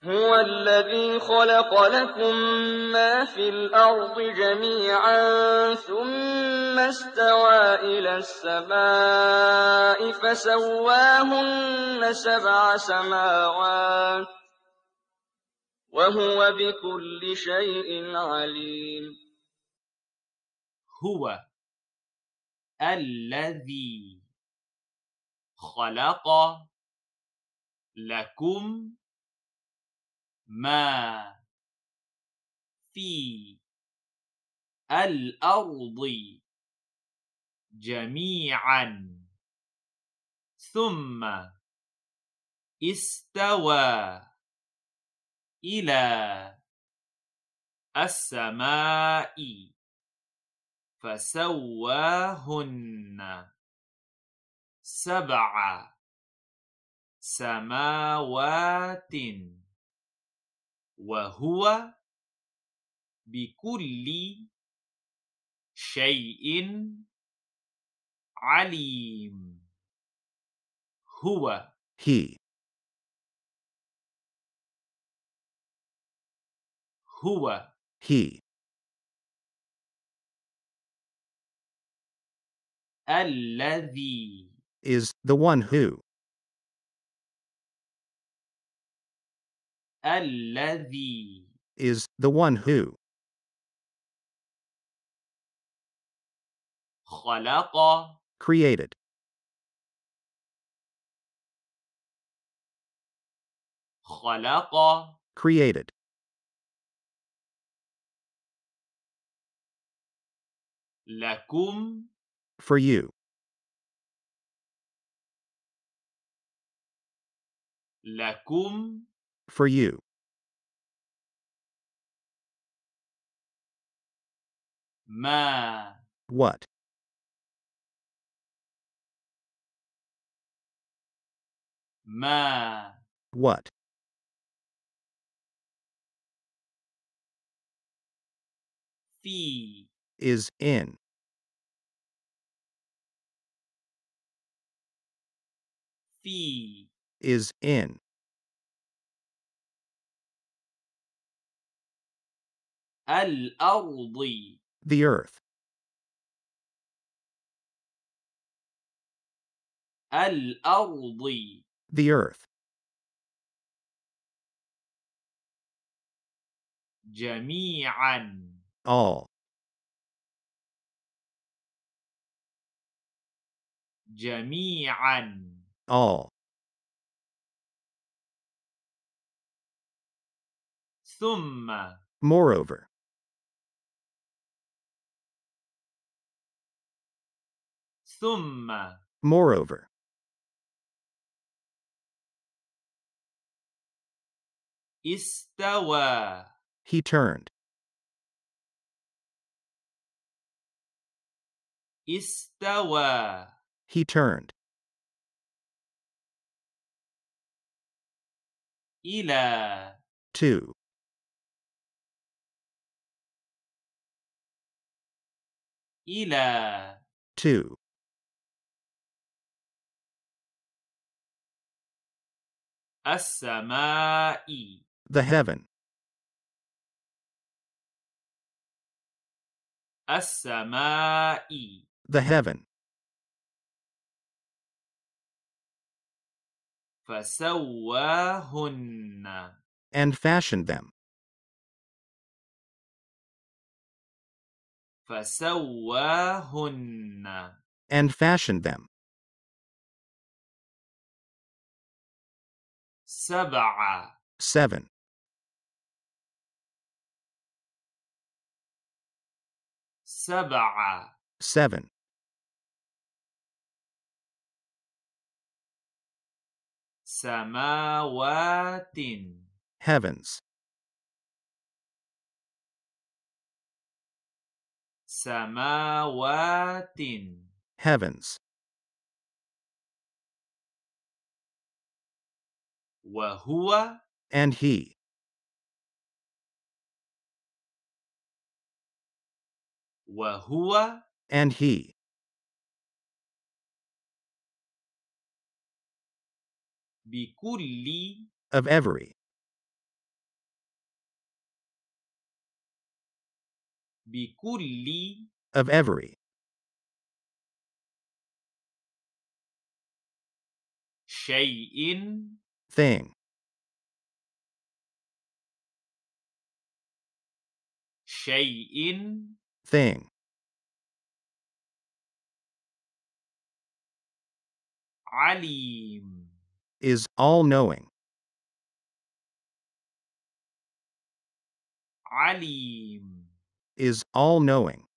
هو الذي خلق لكم ما في الأرض جميعا ثم استوى إلى السماء فسواهن سبع سماوات وهو بكل شيء عليم. هو الذي خلق لكم ما في الأرض جميعا ثم استوى إلى السماء فسواهن سبع سماوات وهو بكل شيء عليم. هو He. هو He. الذي Is the one who. الذي Is the one who. خلق Created. خلق Created. لكم For you. لكم For you. ما What. ما What. في Is in. في Is in. الأرض The earth. الأرض The earth. جميعا All. جميعا All. ثم Moreover. ثم Moreover. استوى He turned. استوى He turned. إلى To. إلى To. السماء The heaven. السماء The heaven. فسواهن And fashioned them. فسواهن And fashioned them. سبع 7. سبع 7. سماوات Heavens. سماوات Heavens. وهو And he. وهو And he. بكل Of every. بكل of every, شيء thing, شيء thing, عليم is all-knowing, عليم is all-knowing.